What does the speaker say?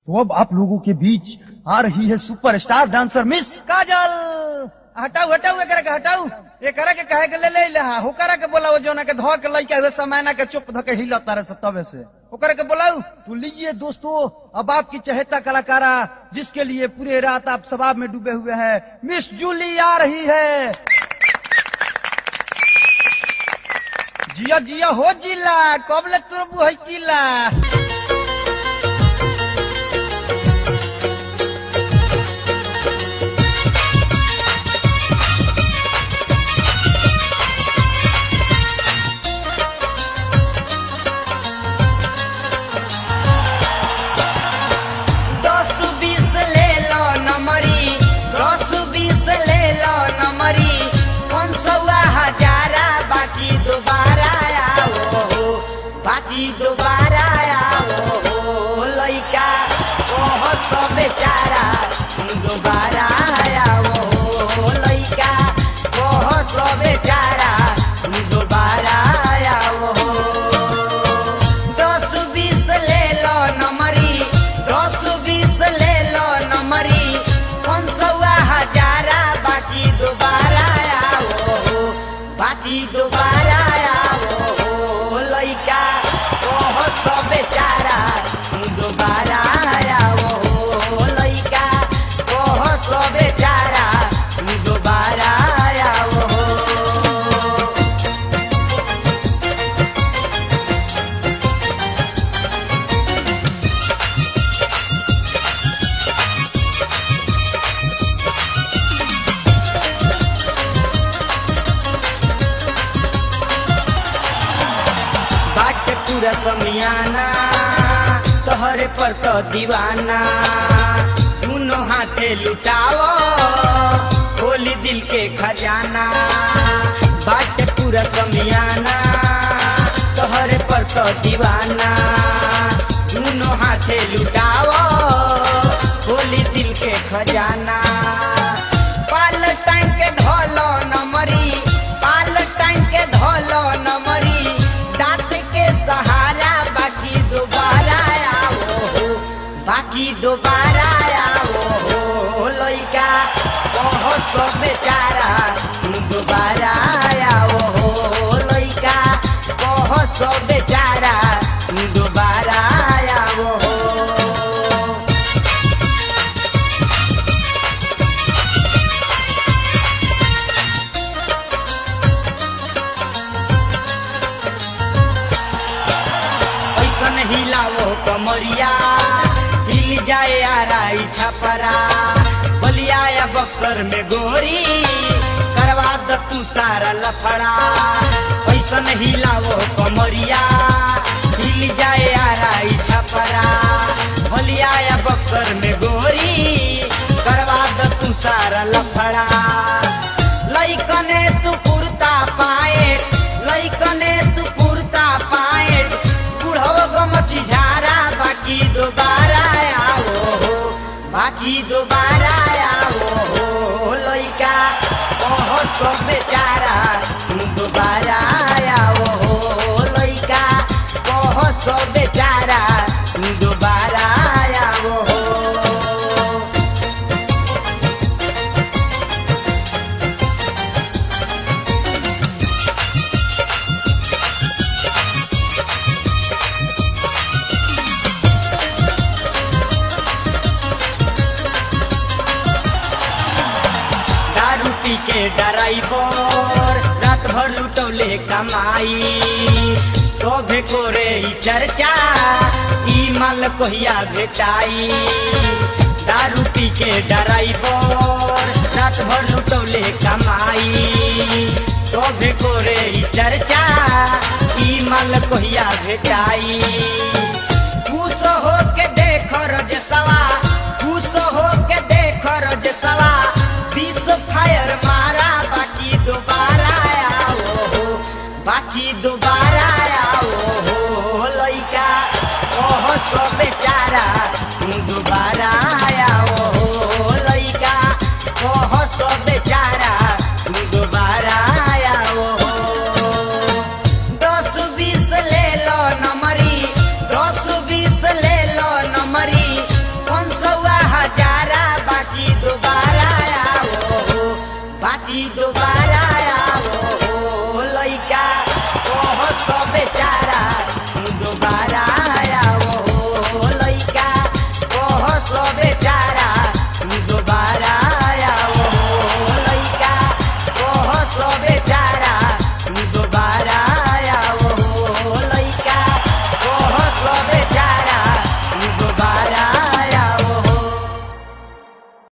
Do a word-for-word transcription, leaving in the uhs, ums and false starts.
तो अब आप लोगों के बीच आ रही है सुपरस्टार डांसर मिस काजल। हटाऊ हटाऊ एकरा के हटाऊ एकरा के कहे के ले ले ले होकरा के बोलाओ जोना के धो के लइका हुए समाना के चुप धो के हिलता रहे तबे से ओकरा के बोलाऊ। तो लीजिए दोस्तों, अब आपकी चहेता कलाकारा जिसके लिए पूरे रात आप शबाब में डूबे हुए हैं, मिस जूली आ रही है। जिया जिया हो जिला कब ले तुरबू है किला। दोबारा आओ लइका ओह सब बेचारा दोबारा आओ लइका ओह सब बेचारा दोबारा आओ। दस बीस ले लो नंबरी दस बीस ले लो नंबरी कौन सौआ हजारा बाकी दोबारा आओ बाकी दोबारा आओ लइका सब बेचारा दोबारा आओ लइका ओह सब बेचारा दोबारा आओ। बाट पूरा समियाना तोहरे पर तो दीवाना दोनों हाथे लुटाओ खोली दिल के खजाना। बाट पूरा समियाना तोहरे पर तो दीवाना दोनों हाथे लुटाओ खोली दिल के खजाना। पाल टाइम के धोलो नमरी पाल टाइम के धोलो नमरी दांत के सहारा बाकी दोबारा आओ बाकी दोबारा आओ लइका ओह सब बेचारा दोबारा आओ लइका ओह सब बेचारा दोबारा आओ। हिलाओ कमरिया हिल जाए आराई छपरा बलिया या बक्सर में गोरी करवा द तू सारा लफड़ा। ऐसन हिलाओ कमरिया हिल जाए आराई छपरा बलिया या बक्सर में गोरी करवा द तू सारा लफड़ा। लइकने तू कुर्ता पाए लइकने तू कुर्ता पाए मछी झारा बाकी दोबारा आओ बाकी दोबारा आओ लइका ओह सब बेचारा दोबारा आओ लइका ओह सब बेचारा दोबारा आओ। के ड्राइवर रात भर लुटौले कमाई शोभे कोरे ई चर्चा ई माल कोहिया भेटाई। दारू पी के ड्राइवर रात भर लुटौले कमाई शोभे कोरे ई चर्चा ई माल कोहिया भेटाई। खुश हो के देख रजसवा खुश हो के देख रजसवा बीस फायर मारा बाकी दोबारा आओ बाकी दोबारा आओ लइका ओह सब बेचारा दोबारा आओ लइका ओह सब बेचारा दोबारा आओ। दस बीस ले लो नंबरी दस सबे